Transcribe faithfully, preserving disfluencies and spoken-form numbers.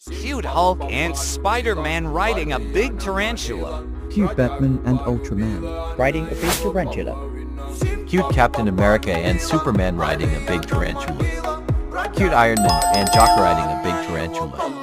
Cute Hulk and Spider-Man riding a big tarantula. Cute Batman and Ultraman riding a big tarantula. Cute Captain America and Superman riding a big tarantula. Cute Iron Man and Jock riding a big tarantula.